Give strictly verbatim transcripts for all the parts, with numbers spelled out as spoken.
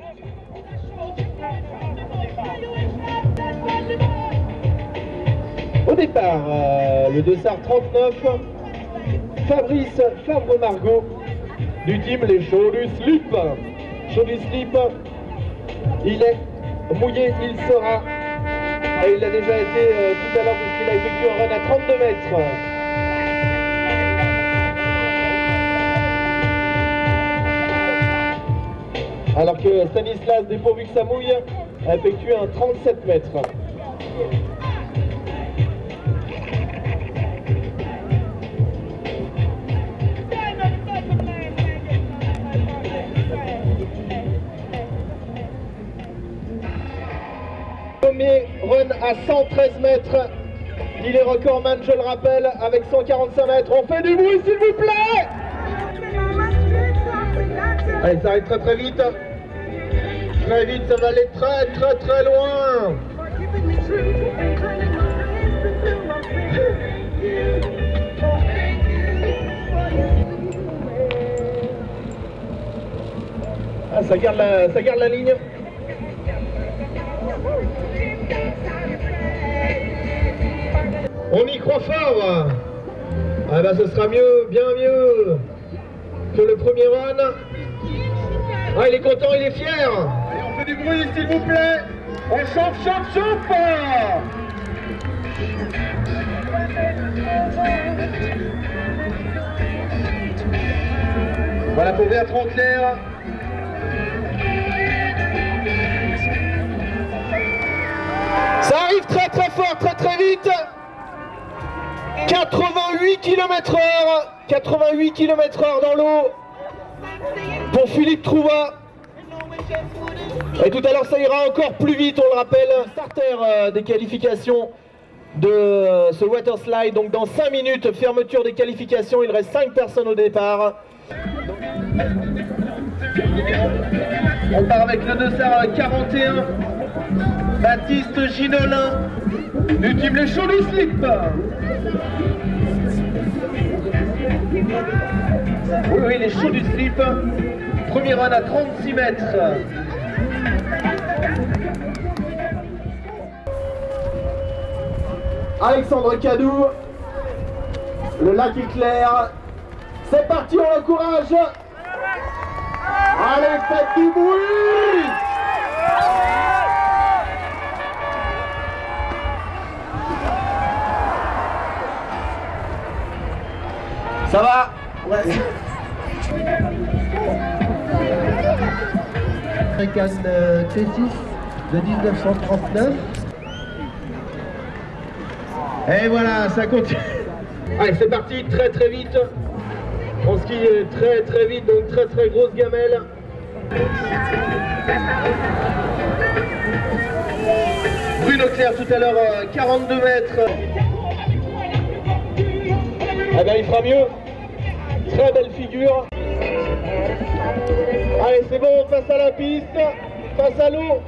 Au départ, euh, le dossard trente-neuf, Fabrice Fabre-Margot du team Les Chauds du Slip. Chaud du Slip, il est mouillé, il sera. Et il a déjà été euh, tout à l'heure puisqu'il a effectué un run à trente-deux mètres. Alors que Stanislas, dépourvu que ça mouille, a effectué un trente-sept mètres. Premier run à cent treize mètres. Il est recordman, je le rappelle, avec cent quarante-cinq mètres. On fait du bruit, s'il vous plaît. Allez, ça arrive très très vite. Très vite, ça va aller très très très loin. Ah, ça garde la, ça garde la ligne. On y croit fort. Ah bah ce sera mieux, bien mieux que le premier run. Ah, il est content, il est fier. Et on fait du bruit, s'il vous plaît. On chauffe, chauffe, chauffe. Voilà pour Bertrand Clair. Ça arrive très très fort, très très vite. quatre-vingt-huit kilomètres heure. quatre-vingt-huit kilomètres heure dans l'eau pour Philippe Trouva. Et tout à l'heure ça ira encore plus vite, on le rappelle. Starter euh, des qualifications de euh, ce water slide. Donc dans cinq minutes, fermeture des qualifications. Il reste cinq personnes au départ. On part avec le dossard quarante et un. Baptiste Ginolin du team Les Chauds du Slip. Oui, oui, Les Chauds du Slip. Premier run à trente-six mètres. Alexandre Cadou. Le lac est clair. C'est parti, on l'encourage. Allez, faites du bruit. Ça va? Ouais. American T six de mille neuf cent trente-neuf. Et voilà, ça continue. Allez, c'est parti, très très vite. On skie très très vite, donc très très grosse gamelle. Bruno Clair tout à l'heure, quarante-deux mètres. Eh bien, il fera mieux. Très belle figure. Allez, c'est bon, face à la piste, face à l'eau.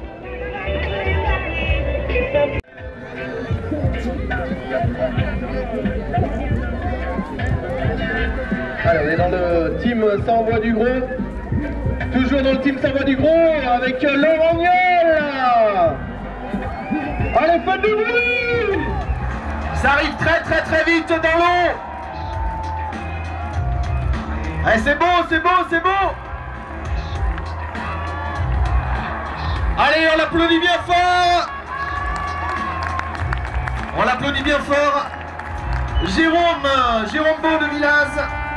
Allez, on est dans le team Ça envoie du gros. Toujours dans le team Ça envoie du gros avec Laurent Niel. Allez, faites du bruit. Ça arrive très très très vite dans l'eau. Allez, c'est beau, c'est beau, c'est beau. Allez, on l'applaudit bien fort. On l'applaudit bien fort. Jérôme, Jérôme Beau de Villaz.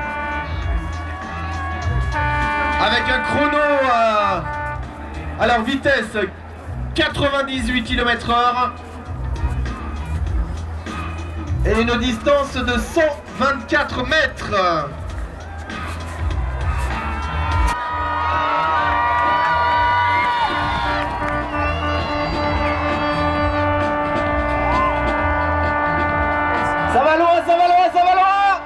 Avec un chrono euh, à leur vitesse quatre-vingt-dix-huit kilomètres heure. Et une distance de cent vingt-quatre mètres. Ça va loin, ça va loin, ça va loin.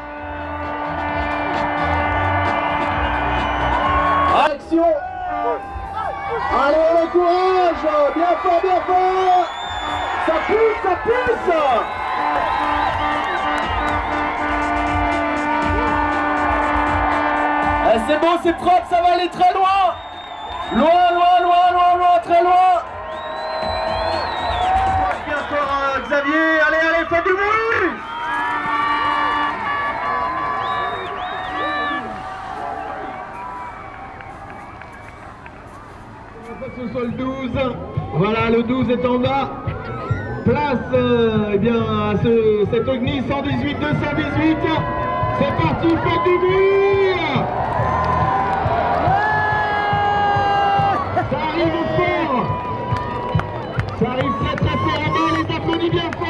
Action. Allez, on l'encourage. Bien fort, bien fort. Ça pousse, ça pousse. Eh, c'est beau, c'est propre, ça va aller très loin. Loin, loin, loin, loin. pas très loin. Bien fort hein, Xavier, allez, allez, faites du bruit. Que ce soit le douze, voilà le douze est en bas, place euh, eh bien, à ce, cet Ogni cent dix-huit deux cent dix-huit, c'est parti, faites du bruit. Ça arrive fort, ça arrive très très fort en bas, les applaudis bien fort.